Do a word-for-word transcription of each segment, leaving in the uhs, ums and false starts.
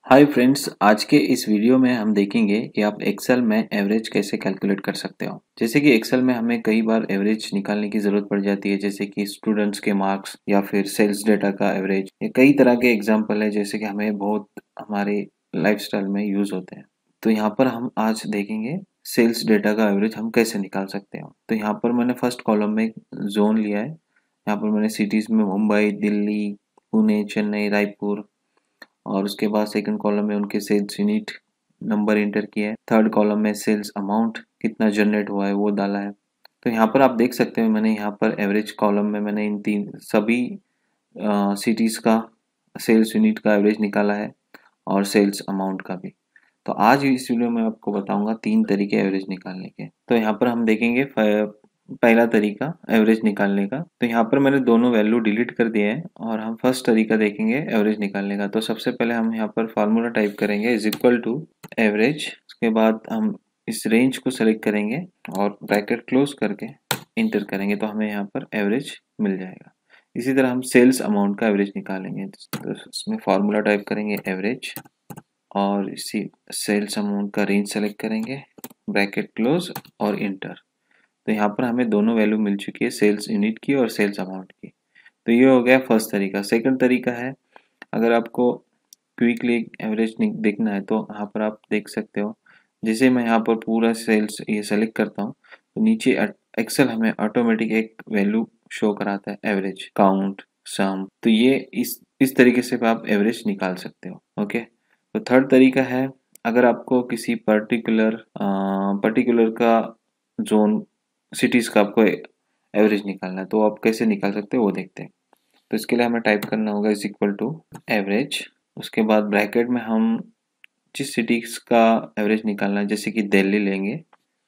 Hi friends, आज के इस वीडियो में हम देखेंगे कि आप एक्सेल में एवरेज कैसे कैलकुलेट कर सकते हो। जैसे कि एक्सेल में हमें कई बार एवरेज निकालने की ज़रूरत पड़ जाती है, जैसे कि स्टूडेंट्स के मार्क्स या फिर सेल्स डेटा का एवरेज। ये कई तरह के एग्जांपल है जैसे कि हमें बहुत हमारे लाइफस्टाइल में यूज़ होते हैं। तो यहाँ पर हम आज देखेंगे सेल्स डेटा का एवरेज हम कैसे निकाल सकते हो। तो यहाँ पर मैंने फर्स्ट कॉलम में एक जोन लिया है। यहाँ पर मैंने सिटीज़ में मुंबई, दिल्ली, पुणे, चेन्नई, रायपुर और उसके बाद सेकंड कॉलम में उनके सेल्स यूनिट नंबर इंटर किया है। थर्ड कॉलम में सेल्स अमाउंट कितना जनरेट हुआ है वो डाला है। तो यहाँ पर आप देख सकते हैं मैंने यहाँ पर एवरेज कॉलम में मैंने इन तीन सभी सिटीज़ का सेल्स यूनिट का एवरेज निकाला है और सेल्स अमाउंट का भी। तो आज इस वीडियो में आपको बताऊंगा तीन तरीके एवरेज निकालने के। तो यहाँ पर हम देखेंगे पहला तरीका एवरेज निकालने का। तो यहाँ पर मैंने दोनों वैल्यू डिलीट कर दिए हैं और हम फर्स्ट तरीका देखेंगे एवरेज निकालने का। तो सबसे पहले हम यहाँ पर फार्मूला टाइप करेंगे इज इक्वल टू एवरेज। उसके बाद हम इस रेंज को सेलेक्ट करेंगे और ब्रैकेट क्लोज करके इंटर करेंगे तो हमें यहाँ पर एवरेज मिल जाएगा। इसी तरह हम सेल्स अमाउंट का एवरेज निकालेंगे। तो इसमें फार्मूला टाइप करेंगे एवरेज और इसी सेल्स अमाउंट का रेंज सेलेक्ट करेंगे, ब्रैकेट क्लोज और इंटर। तो यहाँ पर हमें दोनों वैल्यू मिल चुकी है, सेल्स यूनिट की और सेल्स अमाउंट की। तो ये हो गया फर्स्ट तरीका। सेकंड तरीका है, अगर आपको क्विकली एवरेज देखना है तो यहाँ पर आप देख सकते हो, जैसे मैं यहाँ पर पूरा सेल्स ये सेलेक्ट करता हूँ तो नीचे एक्सेल हमें ऑटोमेटिक एक वैल्यू शो कराता है एवरेज, काउंट, सम। तो ये इस इस तरीके से आप एवरेज निकाल सकते हो। ओके, तो थर्ड तरीका है, अगर आपको किसी पर्टिकुलर पर्टिकुलर का जोन सिटीज़ का आपको एवरेज निकालना है तो आप कैसे निकाल सकते हो वो देखते हैं। तो इसके लिए हमें टाइप करना होगा इज इक्वल टू एवरेज। उसके बाद ब्रैकेट में हम जिस सिटीज़ का एवरेज निकालना है, जैसे कि दिल्ली लेंगे,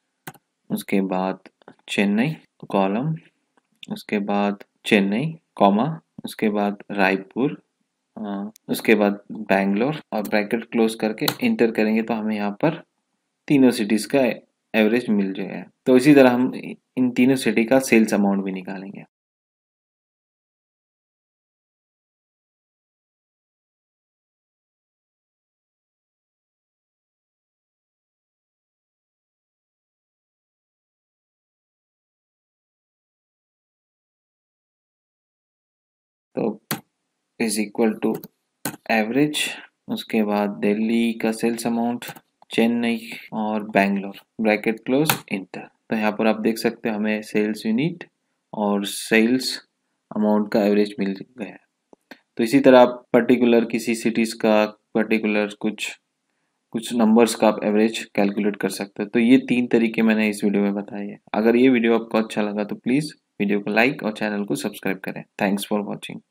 उसके बाद चेन्नई कॉलम, उसके बाद चेन्नई कॉमा, उसके बाद रायपुर, उसके बाद बैंगलोर और ब्रैकेट क्लोज करके इंटर करेंगे तो हमें यहाँ पर तीनों सिटीज़ का एवरेज मिल जाएगा। तो इसी तरह हम इन तीनों सिटी का सेल्स अमाउंट भी निकालेंगे। तो इज इक्वल टू एवरेज, उसके बाद दिल्ली का सेल्स अमाउंट, चेन्नई और बैंगलोर, ब्रैकेट क्लोज, इंटर। तो यहाँ पर आप देख सकते हो हमें सेल्स यूनिट और सेल्स अमाउंट का एवरेज मिल गया है। तो इसी तरह आप पर्टिकुलर किसी सिटीज़ का पर्टिकुलर कुछ कुछ नंबर्स का आप एवरेज कैलकुलेट कर सकते हो। तो ये तीन तरीके मैंने इस वीडियो में बताए हैं। अगर ये वीडियो आपको अच्छा लगा तो प्लीज़ वीडियो को लाइक और चैनल को सब्सक्राइब करें। Thanks for watching.